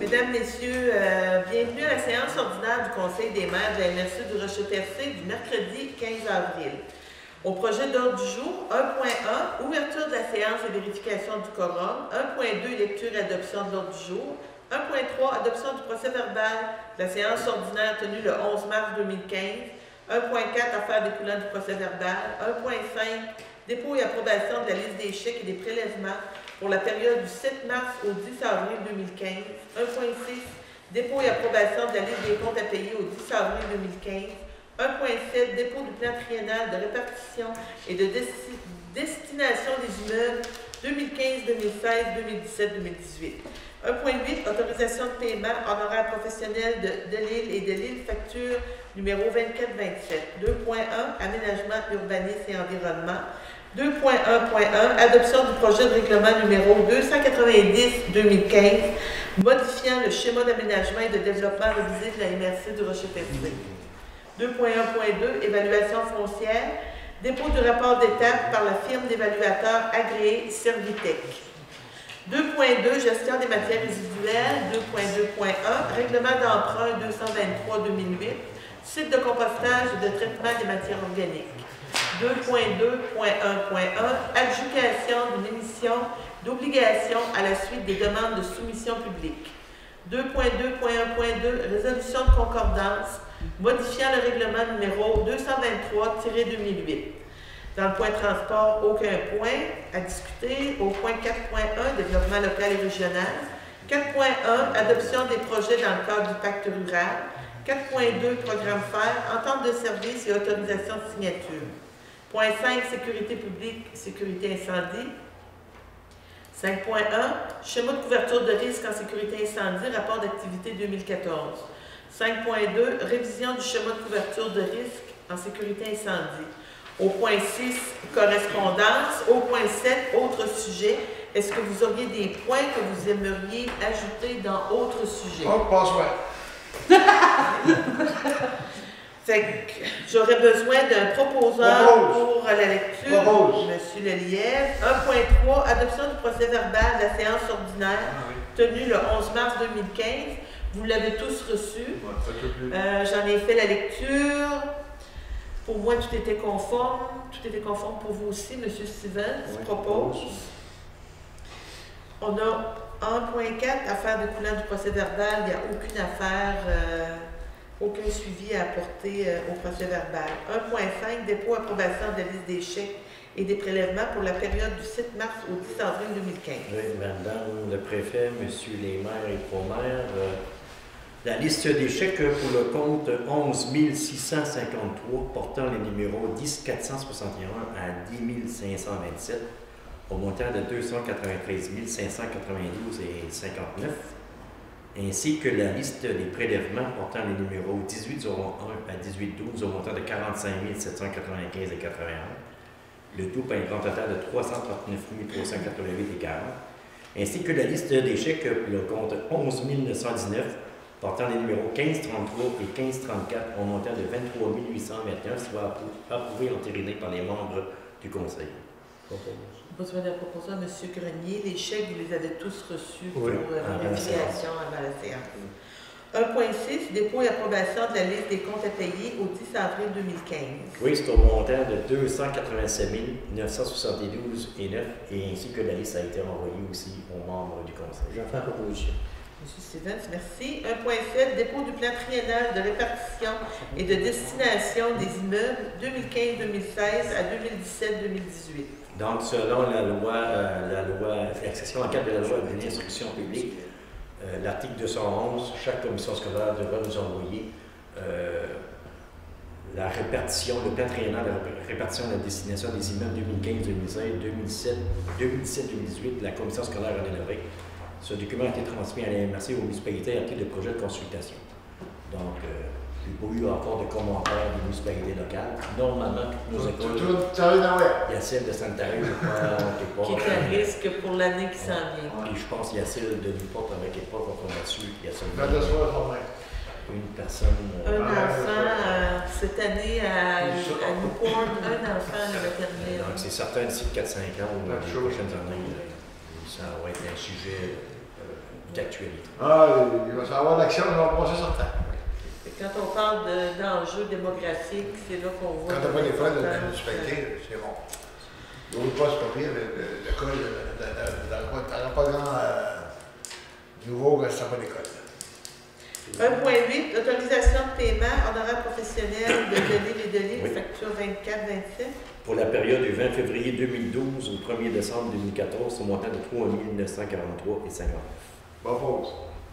Mesdames, Messieurs, bienvenue à la séance ordinaire du Conseil des maires de la MRC du Rocher-Percé du mercredi 15 avril. Au projet d'ordre du jour, 1.1, ouverture de la séance et vérification du quorum. 1.2, lecture et adoption de l'ordre du jour. 1.3, adoption du procès-verbal de la séance ordinaire tenue le 11 mars 2015. 1.4, affaires découlant du procès-verbal. 1.5, dépôt et approbation de la liste des chèques et des prélèvements pour la période du 7 mars au 10 avril 2015. 1.6, dépôt et approbation de la liste des comptes à payer au 10 avril 2015. 1.7, dépôt du plan triennal de répartition et de destination des immeubles 2015, 2016, 2017, 2018. 1.8, autorisation de paiement honoraires professionnels de l'île et de l'île facture numéro 2427. 2.1, aménagement, urbanisme et environnement. 2.1.1, adoption du projet de règlement numéro 290-2015, modifiant le schéma d'aménagement et de développement révisé de la MRC du Rocher-Percé. 2.1.2, évaluation foncière, dépôt du rapport d'étape par la firme d'évaluateurs agréée Servitec. 2.2, gestion des matières résiduelles. 2.2.1, règlement d'emprunt 223-2008, site de compostage et de traitement des matières organiques. 2.2.1.1, adjudication d'une émission d'obligation à la suite des demandes de soumission publique. 2.2.1.2, résolution de concordance, modifiant le règlement numéro 223-2008. Dans le point transport, aucun point à discuter. Au point 4.1, développement local et régional. 4.1, adoption des projets dans le cadre du pacte rural. 4.2, programme FAIRE, entente de service et autorisation de signature. Point 5, sécurité publique, sécurité incendie. 5.1, schéma de couverture de risque en sécurité incendie, rapport d'activité 2014. 5.2, révision du schéma de couverture de risque en sécurité incendie. Au point 6, correspondance. Au point 7, autres sujets. Est-ce que vous auriez des points que vous aimeriez ajouter dans autres sujets? Oh, passe-moi. Fait que j'aurais besoin d'un proposeur pour la lecture. Monsieur Lelièvre. 1.3, adoption du procès-verbal de la séance ordinaire tenue le 11 mars 2015. Vous l'avez tous reçu. J'en ai fait la lecture. Pour moi, tout était conforme. Tout était conforme pour vous aussi. Monsieur Stevens propose. On a 1.4, affaire découlant du procès-verbal. Il n'y a aucune affaire, aucun suivi à apporter au procès-verbal. 1.5, dépôt approbation de la liste des chèques et des prélèvements pour la période du 7 mars au 10 avril 2015. Oui, Madame le préfet, Monsieur les maires et pro-maires, la liste des chèques pour le compte 11 653 portant les numéros 10 461 à 10 527 au montant de 293 592 et 59, ainsi que la liste des prélèvements portant les numéros 1801 à 1812 au montant de 45 795 et 81, le tout pour un grand total de 339 388 et 40, ainsi que la liste des chèques pour le compte 11 919 portant les numéros 1533 et 1534 au montant de 23 821, soit approuvé et entériné par les membres du Conseil. Besoin d'un proposeur, M. Grenier. Les chèques, vous les avez tous reçus pour la vérification avant la séance. 1.6, dépôt et approbation de la liste des comptes à payer au 10 avril 2015. Oui, c'est au montant de 287 972 et 9, et ainsi que la liste a été envoyée aussi aux membres du Conseil. Je vais faire la proposition. M. Stevens, merci. 1.7, dépôt du plan triennal de répartition et de destination des immeubles 2015-2016 à 2017-2018. Donc, selon la section en cadre de la loi de l'instruction publique, l'article 211, chaque commission scolaire devra nous envoyer la répartition, le plan triennal de répartition de la destination des immeubles 2015-2016, 2017-2018, la commission scolaire en élaboré. Ce document a été transmis à la MRC aux municipalités à titre de projet de consultation. Donc, il n'y a pas eu encore de commentaires des municipalités locales. Normalement, toutes nos écoles, il y a celle de Santaré, je crois, qui est à risque pour l'année qui s'en vient. Et je pense qu'il y a celle de Newport avec Époque qu'on a dessus. Il y a seulement une personne. Un enfant, cette année à Newport, un enfant à la maternelle. Donc, c'est certain d'ici 4-5 ans ou les prochaines années, ça va être un sujet d'actualité. Ah, il va y avoir de l'action, il va passer sur temps. Et quand on parle d'enjeux démographiques, c'est là qu'on voit. Quand t'as pas d'école, de municipalité, c'est bon. L'autre pas, c'est pas pire, l'école, t'auras pas grand nouveau quand t'as pas d'école. 1.8, autorisation de paiement, honoraires professionnels de donner les données, Oui. facture 24-27. Pour la période du 20 février 2012 au 1er décembre 2014, au montant de 3 943,59 $. Bonne pause.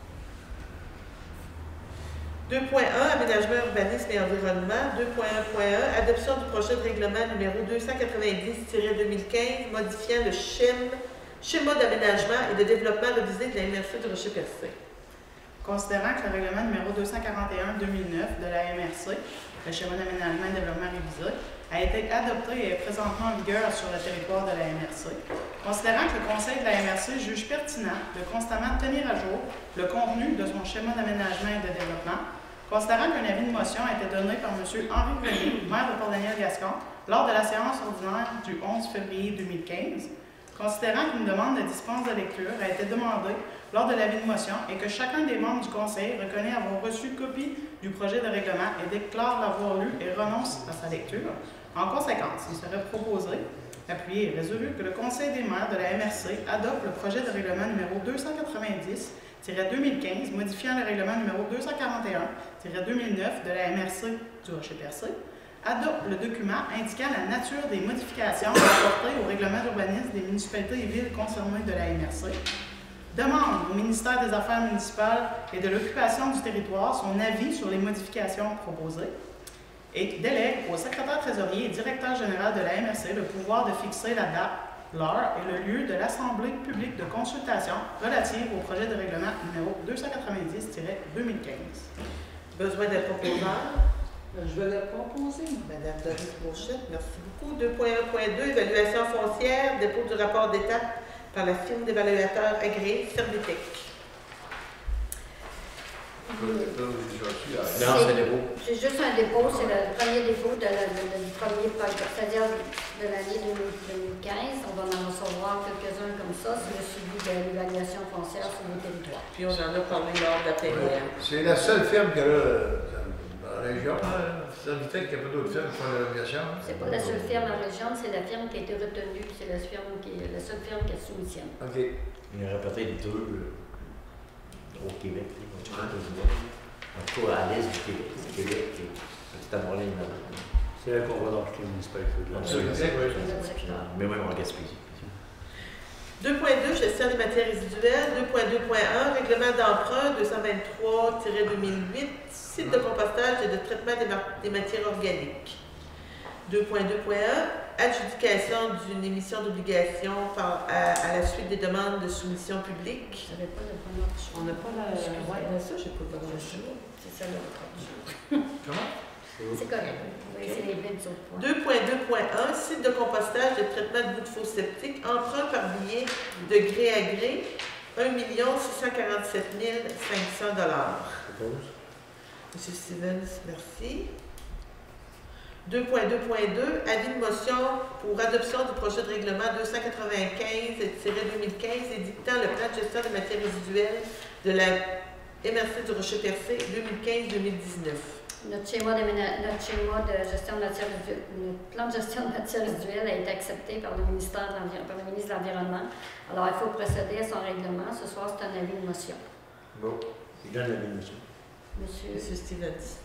2.1, aménagement, urbanisme et environnement. 2.1.1, adoption du projet de règlement numéro 290-2015 modifiant le schéma d'aménagement et de développement révisé de la MRC de Rocher-Percé. Considérant que le règlement numéro 241-2009 de la MRC, le schéma d'aménagement et développement révisé, a été adopté et est présentement en vigueur sur le territoire de la MRC, considérant que le Conseil de la MRC juge pertinent de constamment tenir à jour le contenu de son schéma d'aménagement et de développement, considérant qu'un avis de motion a été donné par M. Henri Grenier, maire de Port-Daniel-Gascon, lors de la séance ordinaire du 11 février 2015, considérant qu'une demande de dispense de lecture a été demandée lors de l'avis de motion et que chacun des membres du Conseil reconnaît avoir reçu copie du projet de règlement et déclare l'avoir lu et renonce à sa lecture, en conséquence, il serait proposé, appuyé et résolu que le Conseil des maires de la MRC adopte le projet de règlement numéro 290-2015 modifiant le règlement numéro 241-2009 de la MRC du Rocher-Percé, adopte le document indiquant la nature des modifications apportées au règlement d'urbanisme des municipalités et villes concernées de la MRC, demande au ministère des Affaires municipales et de l'occupation du territoire son avis sur les modifications proposées et délègue au secrétaire trésorier et directeur général de la MRC le pouvoir de fixer la date, l'heure et le lieu de l'Assemblée publique de consultation relative au projet de règlement numéro 290-2015. Besoin d'un proposeur. Je vais le proposer. Madame Doris Beauchette, merci beaucoup. 2.1.2, évaluation foncière, dépôt du rapport d'étape par la firme d'évaluateurs agréée Servitec. Non, c'est dépôt. C'est juste un dépôt, c'est le premier dépôt du premier projet, c'est-à-dire de l'année 2015. On va en recevoir quelques-uns comme ça. C'est le suivi de l'évaluation foncière sur le territoire. Puis on en a parlé lors de la PML. C'est la seule firme qu'il y a là, dans la région. Ça veut dire qu'il n'y a pas d'autres firmes qui font l'évaluation. C'est pas la seule firme en région, c'est la firme qui a été retenue. C'est la seule firme qui a soumissionne. OK. Il y aurait peut-être deux au Québec. En tout cas, à l'est du Québec. C'est Québec et petit Amourlin. C'est là qu'on va dans toutes les municipalités de la Mais même en Gaspésie. 2.2, gestion des matières résiduelles. 2.2.1, règlement d'emprunt 223-2008, site de compostage et de traitement des matières organiques. 2.2.1, adjudication d'une émission d'obligation à la suite des demandes de soumission publique. Vous n'avez pas le bon ordre. On n'a pas la. Ouais, ça, j'ai pas le bon ordre. C'est ça le ordre. Comment? C'est correct. Oui, c'est les 20 autres points. 2.2.1, site de compostage et de traitement de bouts de faux septiques, emprunt par billet de gré à gré, 1 647 500 $. Monsieur Stevens, merci. 2.2.2, avis de motion pour adoption du projet de règlement 295-2015 édictant le plan de gestion des matières résiduelles de la MRC du Rocher-Percé 2015-2019. Notre schéma de gestion de matières résiduelles, notre plan de gestion de matières résiduelles a été accepté par le ministre de l'Environnement. Alors, il faut procéder à son règlement. Ce soir, c'est un avis de motion. Bon. Il donne la mission. Monsieur Stevens.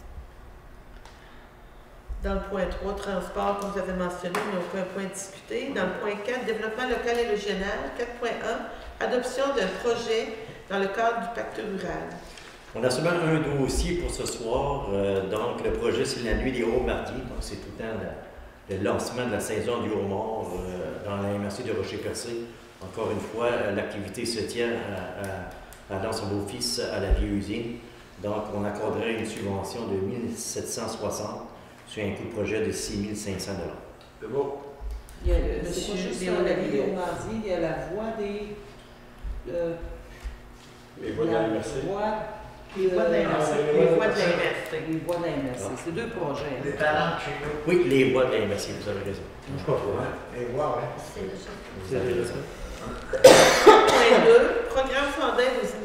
Dans le point 3, transport, comme vous avez mentionné, mais au point discuté. Dans le point 4, développement local et régional. 4.1, adoption d'un projet dans le cadre du pacte rural. On a seulement un dossier pour ce soir. Donc, le projet, c'est la nuit des Hauts-Mardiers. Donc, c'est tout le temps le lancement de la saison du homard dans la MRC de Rocher-Percé. Encore une fois, l'activité se tient à Lens-Beau-Fils, à la vieille usine. Donc, on accorderait une subvention de 1 760 sur un coût de projet de 6 500 $. C'est beau. Il y a Monsieur c'est pas juste Léon la Lavilliers. ville au mardi, il y a la voie des. Les voies de la MRC. Les voies de la MRC. Les voies de la MRC. Les voies de la MRC. C'est deux projets. Les talents chez nous. Oui, les voies de la MRC, vous avez raison. Je sais pas trop, hein? Les voix, ouais. C'est le chef. Vous avez raison. Point 2, programme fondaire aux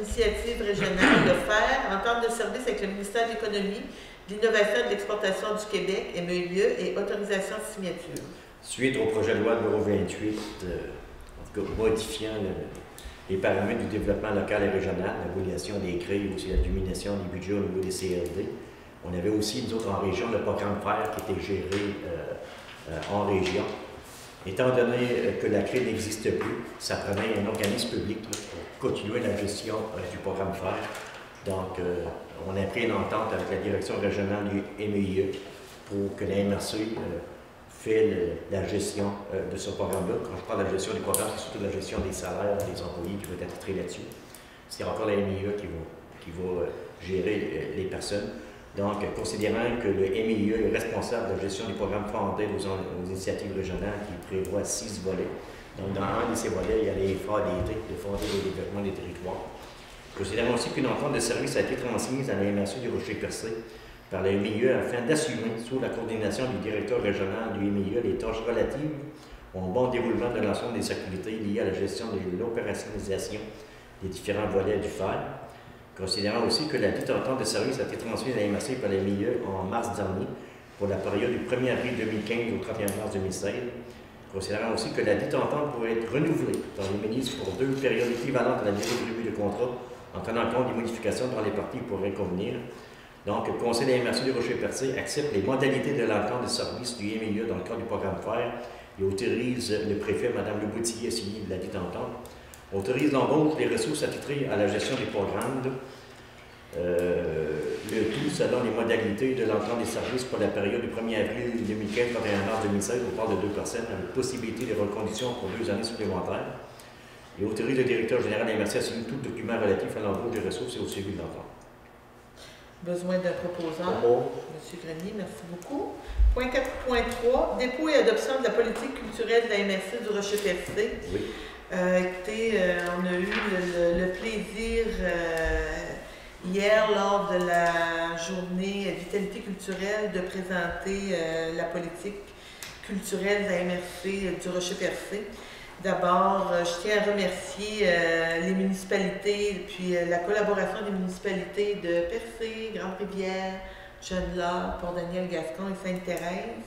initiative régionale de faire, entente de service avec le ministère de l'Économie, de l'Innovation et de l'Exportation du Québec, MEIE, et autorisation de signature. Suite au projet de loi numéro 28, en tout cas modifiant les paramètres du développement local et régional, l'abolition des grilles, aussi la diminution des budgets au niveau des CRD. On avait aussi, nous autres, en région, le programme FAIR qui était géré en région. Étant donné que la CRE n'existe plus, ça prenait un organisme public là, pour continuer la gestion du programme FAIR. Donc, on a pris une entente avec la direction régionale du MEIE pour que la MRC fait la gestion de ce programme-là. Quand je parle de la gestion du programme, c'est surtout la gestion des salaires des employés qui vont être attitrés là-dessus. C'est encore la MEIE qui va gérer les personnes. Donc, considérant que le MEIE est responsable de la gestion du programme fondé aux initiatives régionales qui prévoit 6 volets. Donc, dans un de ces volets, il y a les FADT, le Fonds de développement des territoires. Considérant aussi qu'une entente de service a été transmise à la MRC du Rocher-Percé par le MEIE afin d'assumer, sous la coordination du directeur régional du MEIE, les tâches relatives au bon déroulement de l'ensemble des activités liées à la gestion de l'opérationnalisation des différents volets du FAIR. Considérant aussi que la dite entente de service a été transmise à la MRC par le MEIE en mars dernier pour la période du 1er avril 2015 au 31 mars 2016. Considérant aussi que la dite entente pourrait être renouvelée par les ministres pour 2 périodes équivalentes à la durée prévue de contrat en tenant compte des modifications dont les parties pourraient convenir. Donc, le Conseil de la MRC du Rocher-Percé accepte les modalités de l'entente de service du MEIE dans le cadre du programme FAIR et autorise le préfet, Mme Leboutillier, à signer la dite entente. Autorise l'embauche des ressources attitrées à la gestion des programmes, le tout selon les modalités de l'entente des services pour la période du 1er avril 2015 au 31 mars 2016. On parle de 2 personnes avec possibilité de reconduction pour 2 années supplémentaires. Et autorise le directeur général de la MRC à signer tout document relatif à l'embauche des ressources et au suivi de l'entente. Besoin d'un proposant. M. Grenier, merci beaucoup. Point 4.3, dépôt et adoption de la politique culturelle de la MRC du Rocher-Percé. Oui. Écoutez, on a eu le plaisir hier, lors de la journée Vitalité culturelle, de présenter la politique culturelle de la MRC du Rocher-Percé. D'abord, je tiens à remercier les municipalités, puis la collaboration des municipalités de Percé, Grande-Rivière, Johnla, Port-Daniel, Gascon et Sainte-Thérèse.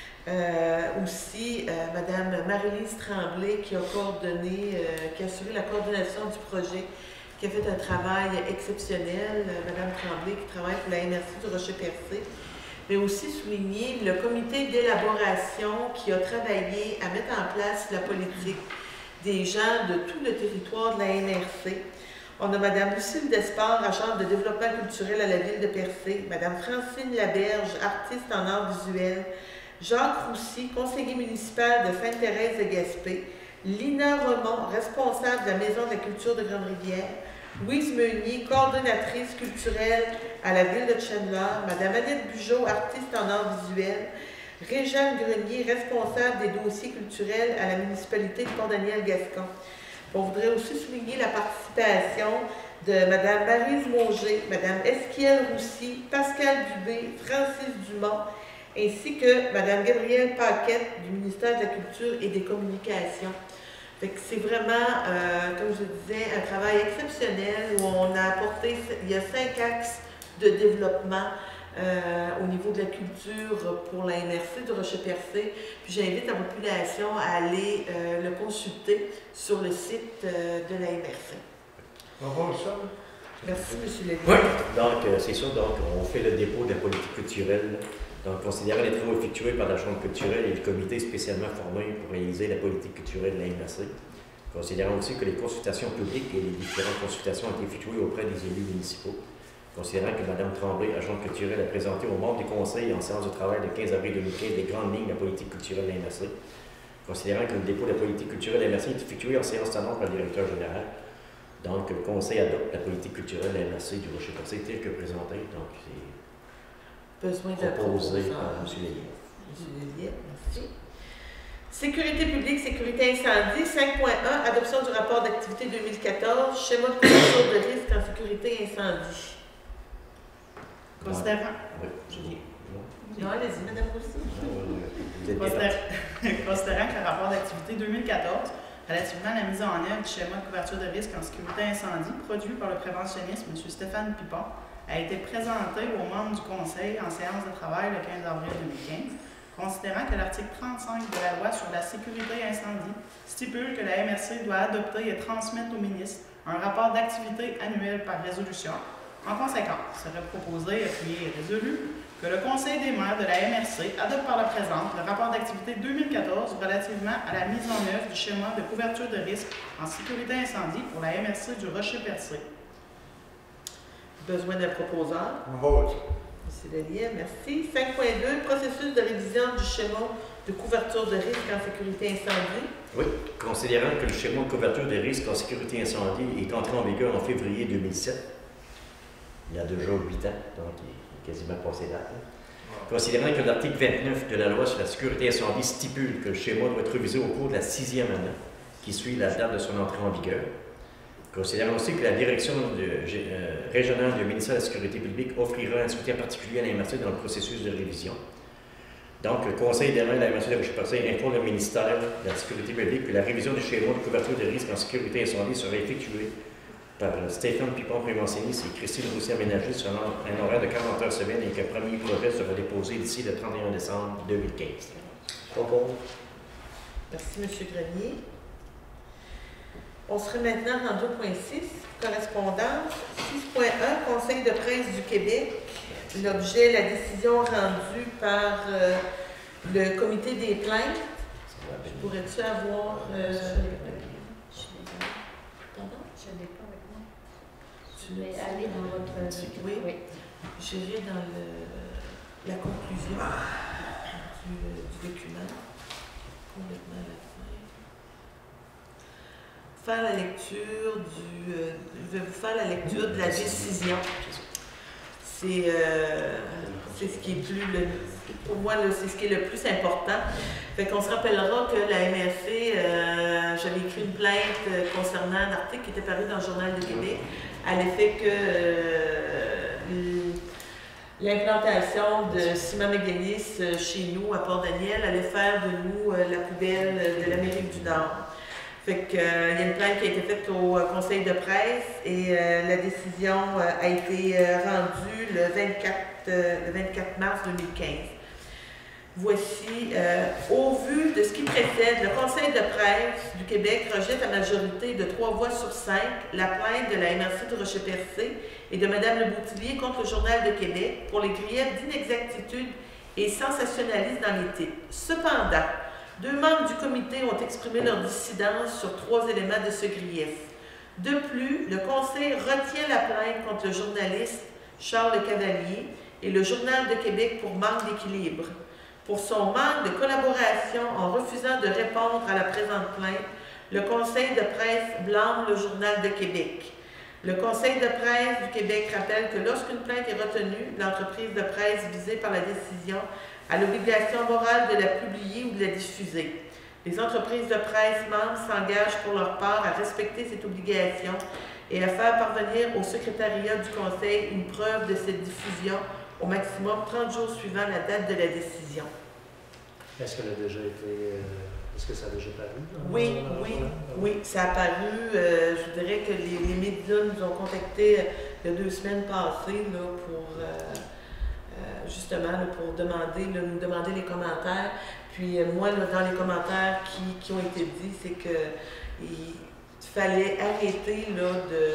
Aussi, Mme Marie-Lise Tremblay qui a coordonné, qui a assuré la coordination du projet, qui a fait un travail exceptionnel. Mme Tremblay qui travaille pour la MRC du Rocher-Percé. Mais aussi souligner le comité d'élaboration qui a travaillé à mettre en place la politique des gens de tout le territoire de la MRC. On a Mme Lucille Despard, agente de développement culturel à la ville de Percé, Mme Francine Laberge, artiste en art visuel, Jacques Roussy, conseiller municipal de Sainte-Thérèse de Gaspé, Lina Remond, responsable de la Maison de la culture de Grande-Rivière, Louise Meunier, coordonnatrice culturelle à la ville de Chandler, Mme Annette Bugeaud, artiste en art visuel, Réjeanne Grenier, responsable des dossiers culturels à la municipalité de Port-Daniel-Gascon. On voudrait aussi souligner la participation de Mme Maryse Mauger, Mme Esquiel Roussy, Pascal Dubé, Francis Dumont, ainsi que Mme Gabrielle Paquette du ministère de la Culture et des Communications. C'est vraiment, comme je disais, un travail exceptionnel où on a apporté, il y a 5 axes de développement au niveau de la culture pour la MRC du Rocher-Percé. Puis j'invite la population à aller le consulter sur le site de la MRC. On va voir ça. Merci, M. Lévy. Oui, donc c'est sûr, donc on fait le dépôt de la politique culturelle. Donc, considérant les travaux effectués par la Chambre culturelle et le comité spécialement formé pour réaliser la politique culturelle de la MRC, considérant aussi que les consultations publiques et les différentes consultations ont été effectuées auprès des élus municipaux, considérant que Mme Tremblay, agente culturelle, a présenté aux membres du Conseil en séance de travail le 15 avril 2015 les grandes lignes de la politique culturelle de la MRC, considérant que le dépôt de la politique culturelle de la MRC est effectué en séance tenante par le directeur général. Donc, le Conseil adopte la politique culturelle de la MRC du Rocher-Percé telle que présentée. Donc, c'est besoin d'un proposé proposant. par M. Lévy. M. Lévy, merci. Sécurité publique, sécurité incendie. 5.1, adoption du rapport d'activité 2014, schéma de couverture de risque en sécurité incendie. Considérant. Oui, je dis. Non, allez-y, Mme Roussy. Vous êtes bien Considérant que le rapport d'activité 2014, relativement à la mise en œuvre du schéma de couverture de risque en sécurité incendie produit par le préventionniste M. Stéphane Pipon a été présenté aux membres du Conseil en séance de travail le 15 avril 2015, considérant que l'article 35 de la loi sur la sécurité incendie stipule que la MRC doit adopter et transmettre au ministre un rapport d'activité annuel par résolution. En conséquence, il serait proposé, appuyé et résolu que le Conseil des maires de la MRC adopte par la présente le rapport d'activité 2014 relativement à la mise en œuvre du schéma de couverture de risque en sécurité incendie pour la MRC du Rocher-Percé. Besoin d'un proposeur. On vote. M. Delia, merci. 5.2, processus de révision du schéma de couverture de risque en sécurité incendie. Oui, considérant que le schéma de couverture des risques en sécurité incendie est entré en vigueur en février 2007, il y a déjà 8 ans, donc il est quasiment passé date. Considérant que l'article 29 de la loi sur la sécurité incendie stipule que le schéma doit être révisé au cours de la 6e année, qui suit la date de son entrée en vigueur. Considérant aussi que la direction régionale du ministère de la Sécurité publique offrira un soutien particulier à la MRC dans le processus de révision. Donc, le Conseil des maires de la MRC de Rocher-Percé informe le ministère de la Sécurité publique que la révision du schéma de couverture des risques en sécurité incendie sera effectuée par Stéphane Pipon, préventionniste, et Christine Roussy-Aménagiste selon un horaire de 40 heures semaine et que le premier projet sera déposé d'ici le 31 décembre 2015. Merci, M. Grenier. On serait maintenant en 2.6, correspondance. 6.1, Conseil de presse du Québec. L'objet, la décision rendue par le comité des plaintes. Pourrais-tu avoir... Pardon? Je ne l'ai pas avec moi. Tu vais aller dans votre... Oui. J'irai dans la conclusion du document. Complètement à la fin. Faire la lecture du... je vais vous faire la lecture de la décision. C'est ce qui est plus... pour moi, c'est ce qui est le plus important. Fait qu'on se rappellera que la MRC, j'avais écrit une plainte concernant un article qui était paru dans le Journal de Québec à l'effet que l'implantation de ciment mécanisme chez nous, à Port-Daniel, allait faire de nous la poubelle de l'Amérique du Nord. Fait qu'il y a une plainte qui a été faite au Conseil de presse et la décision a été rendue le 24 mars 2015. Voici, au vu de ce qui précède, le Conseil de presse du Québec rejette à majorité de 3 voix sur 5 la plainte de la MRC de Rocher-Percé et de Mme Le Boutillier contre le Journal de Québec pour les griefs d'inexactitude et sensationnalisme dans les titres. Cependant, 2 membres du comité ont exprimé leur dissidence sur 3 éléments de ce grief. De plus, le Conseil retient la plainte contre le journaliste Charles Cavalier et le Journal de Québec pour manque d'équilibre. Pour son manque de collaboration en refusant de répondre à la présente plainte, le Conseil de presse blâme le Journal de Québec. Le Conseil de presse du Québec rappelle que lorsqu'une plainte est retenue, l'entreprise de presse visée par la décision a l'obligation morale de la publier ou de la diffuser. Les entreprises de presse membres s'engagent pour leur part à respecter cette obligation et à faire parvenir au secrétariat du Conseil une preuve de cette diffusion au maximum 30 jours suivant la date de la décision. Est-ce qu'elle a déjà été... Est-ce que ça a déjà paru? Oui, ça a paru. Je dirais que les médias nous ont contactés il y a 2 semaines passées là, pour justement là, pour nous demander les commentaires. Puis moi, là, dans les commentaires qui ont été dits, c'est qu'il fallait arrêter là,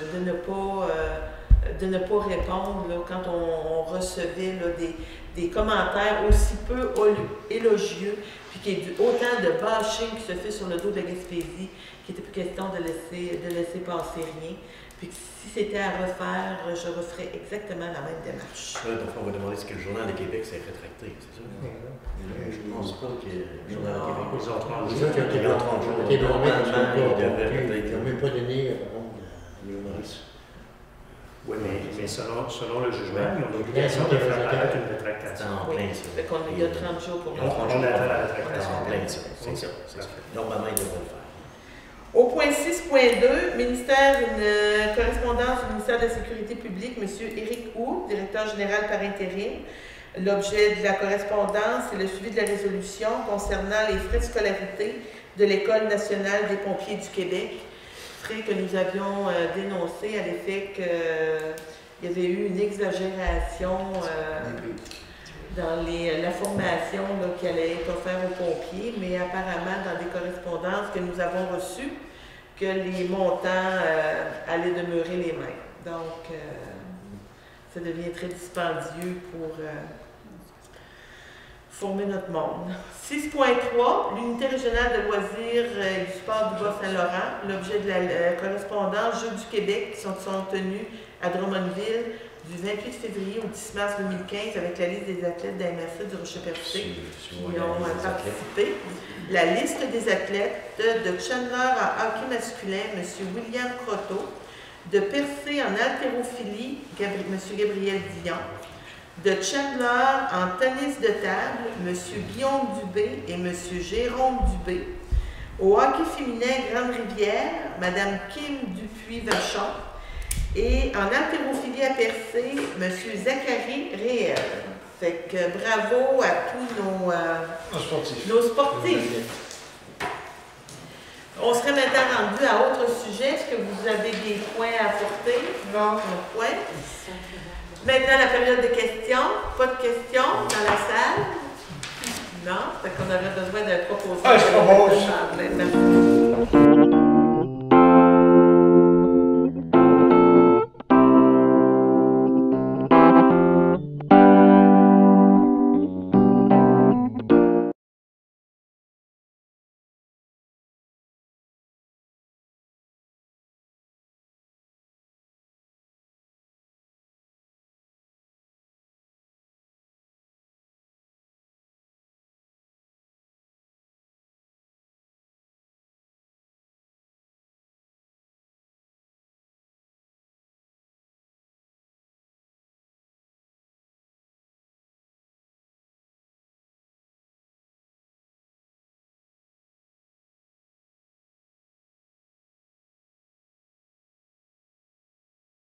de ne pas répondre là, quand on recevait là, des commentaires aussi peu élogieux, puis qu'il y ait autant de bashing qui se fait sur le dos de la Gaspésie, qu'il n'était plus question de laisser passer rien. Puis que si c'était à refaire, je referais exactement la même démarche. Donc on va demander ce que le Journal de Québec s'est rétracté, c'est ça? Je ne pense pas que le Journal de Québec... Ils ont 30 jours. jours. Ils ont 30 jours. Ils n'ont même pas donné les humoristes. Oui, mais selon le jugement, ils ont l'obligation de faire paraître une rétractation. en plein ça. Fait qu'on il y a 30 jours pour le faire. On attend la C'est rétractation. en plein ça, c'est ça. Normalement, ils devraient le faire. Au point 6.2, une correspondance du ministère de la Sécurité publique, M. Éric Houx, directeur général par intérim. L'objet de la correspondance, c'est le suivi de la résolution concernant les frais de scolarité de l'École nationale des pompiers du Québec. Frais que nous avions dénoncé à l'effet qu'il y avait eu une exagération dans la formation là, qui allait être offerte aux pompiers, mais apparemment dans des correspondances que nous avons reçues, que les montants allaient demeurer les mêmes. Donc, ça devient très dispendieux pour former notre monde. 6.3, l'unité régionale de loisirs et du sport du Bas-Saint-Laurent. L'objet de la correspondance Jeux du Québec qui sont tenus à Drummondville du 28 février au 10 mars 2015 avec la liste des athlètes de la MRC du Rocher-Percé qui ont participé. La liste des athlètes de Chandler en hockey masculin, M. William Croteau, de Percé en haltérophilie, M. Gabriel Dion, de Chandler en tennis de table, M. Guillaume Dubé et M. Jérôme Dubé. Au hockey féminin Grande-Rivière, Mme Kim Dupuis-Vachon. Et en haltérophilie à Percé, M. Zachary Réel. Fait que bravo à tous nos sportifs. On serait maintenant rendu à autre sujet. Est-ce que vous avez des points à apporter? Non. Point. Maintenant, la période de questions. Pas de questions dans la salle? Non? Fait qu'on aurait besoin d'un proposé. Ah, je propose. Merci.